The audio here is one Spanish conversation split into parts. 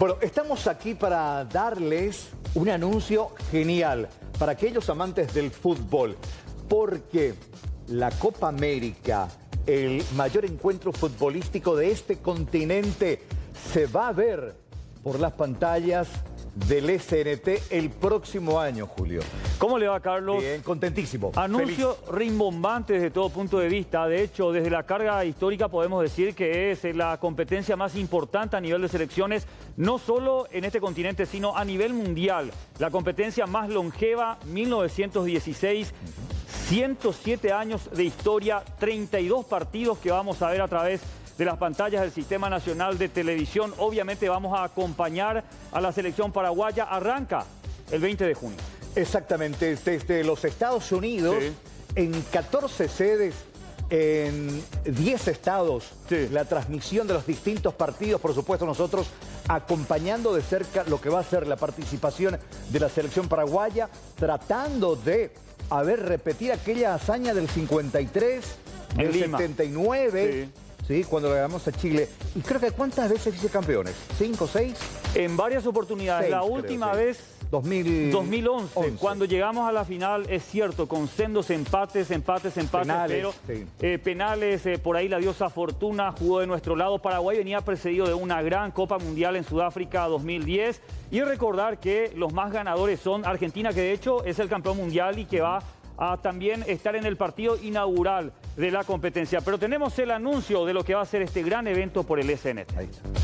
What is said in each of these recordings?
Bueno, estamos aquí para darles un anuncio genial para aquellos amantes del fútbol, porque la Copa América, el mayor encuentro futbolístico de este continente, se va a ver por las pantallas del SNT el próximo año, Julio. ¿Cómo le va, Carlos? Bien, contentísimo. Anuncio rimbombante desde todo punto de vista. De hecho, desde la carga histórica podemos decir que es la competencia más importante a nivel de selecciones, no solo en este continente, sino a nivel mundial. La competencia más longeva, 1916, 107 años de historia, 32 partidos que vamos a ver a través de las pantallas del Sistema Nacional de Televisión. Obviamente vamos a acompañar a la selección paraguaya. Arranca el 20 de junio. Exactamente, desde los Estados Unidos, sí, en 14 sedes, en 10 estados, sí, la transmisión de los distintos partidos, por supuesto nosotros acompañando de cerca lo que va a ser la participación de la selección paraguaya, tratando de repetir aquella hazaña del 53, del 79... Sí. Sí, cuando le ganamos a Chile. Y creo que ¿cuántas veces vicecampeones? ¿5, 6? En varias oportunidades. 6, la última vez, 2011, cuando llegamos a la final, es cierto, con sendos empates, penales, pero sí, penales, por ahí la diosa Fortuna jugó de nuestro lado. Paraguay venía precedido de una gran Copa Mundial en Sudáfrica 2010. Y recordar que los más ganadores son Argentina, que de hecho es el campeón mundial y que va a también estar en el partido inaugural de la competencia. Pero tenemos el anuncio de lo que va a ser este gran evento por el SNT.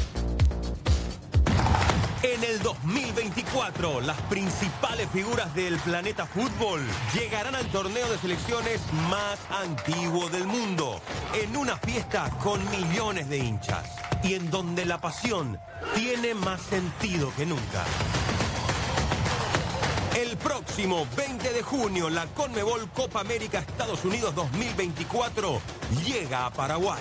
En el 2024, las principales figuras del planeta fútbol llegarán al torneo de selecciones más antiguo del mundo, en una fiesta con millones de hinchas y en donde la pasión tiene más sentido que nunca. El próximo 20 de junio, la Conmebol Copa América Estados Unidos 2024 llega a Paraguay.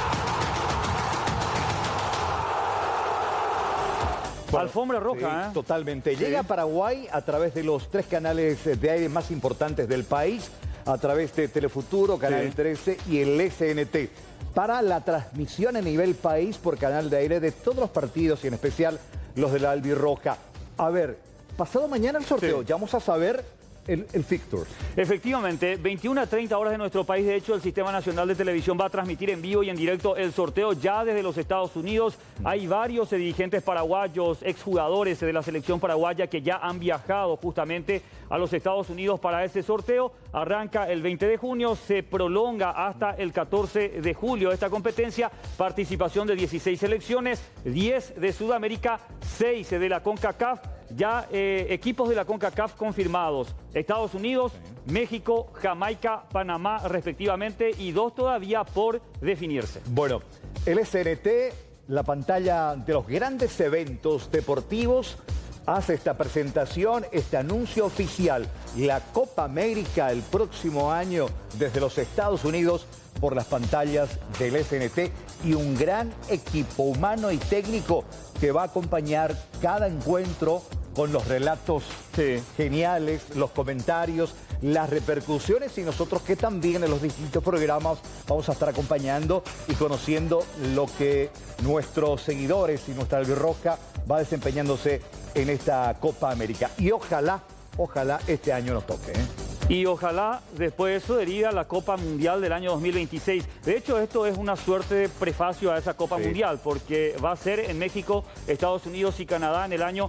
Bueno, alfombra roja, sí, totalmente. Sí. Llega a Paraguay a través de los 3 canales de aire más importantes del país, a través de Telefuturo, Canal 13 y el SNT, para la transmisión a nivel país por canal de aire de todos los partidos y en especial los de la albirroja. A ver, pasado mañana el sorteo, ya vamos a saber el fixture. Efectivamente, 21 a 30 horas de nuestro país. De hecho, el Sistema Nacional de Televisión va a transmitir en vivo y en directo el sorteo ya desde los Estados Unidos. Hay varios dirigentes paraguayos, exjugadores de la selección paraguaya que ya han viajado justamente a los Estados Unidos para ese sorteo. Arranca el 20 de junio, se prolonga hasta el 14 de julio esta competencia. Participación de 16 selecciones, 10 de Sudamérica, 6 de la CONCACAF. Ya equipos de la CONCACAF confirmados: Estados Unidos, México, Jamaica, Panamá respectivamente, y 2 todavía por definirse. Bueno, el SNT, la pantalla de los grandes eventos deportivos, hace esta presentación, este anuncio oficial. La Copa América el próximo año desde los Estados Unidos por las pantallas del SNT, y un gran equipo humano y técnico que va a acompañar cada encuentro con los relatos geniales, los comentarios, las repercusiones, y nosotros que también en los distintos programas vamos a estar acompañando y conociendo lo que nuestros seguidores y nuestra albirroja va desempeñándose en esta Copa América. Y ojalá este año nos toque, Y ojalá después de eso deriva la Copa Mundial del año 2026. De hecho, esto es una suerte de prefacio a esa Copa Mundial, porque va a ser en México, Estados Unidos y Canadá en el año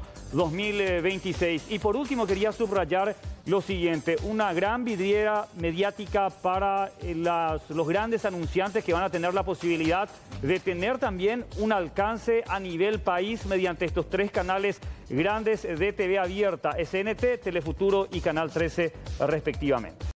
2026. Y por último quería subrayar lo siguiente: una gran vidriera mediática para los grandes anunciantes que van a tener la posibilidad de tener también un alcance a nivel país mediante estos 3 canales grandes de TV abierta: SNT, Telefuturo y Canal 13 respectivamente.